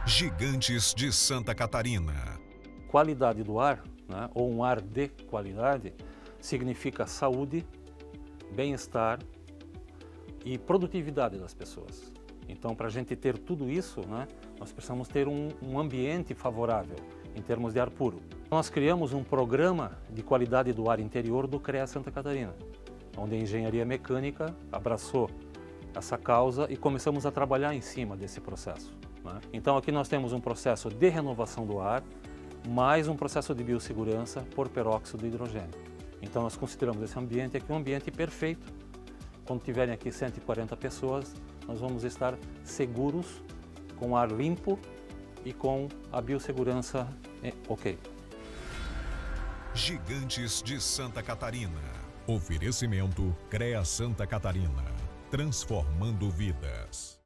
Gigantes de Santa Catarina. Qualidade do ar, né, ou um ar de qualidade, significa saúde, bem-estar e produtividade das pessoas. Então, para a gente ter tudo isso, né, nós precisamos ter um ambiente favorável em termos de ar puro. Nós criamos um programa de qualidade do ar interior do CREA Santa Catarina, onde a engenharia mecânica abraçou essa causa e começamos a trabalhar em cima desse processo, né? Então aqui nós temos um processo de renovação do ar, mais um processo de biossegurança por peróxido de hidrogênio. Então nós consideramos esse ambiente aqui um ambiente perfeito. Quando tiverem aqui 140 pessoas, nós vamos estar seguros, com ar limpo e com a biossegurança ok. Gigantes de Santa Catarina. Oferecimento CREA Santa Catarina. Transformando vidas.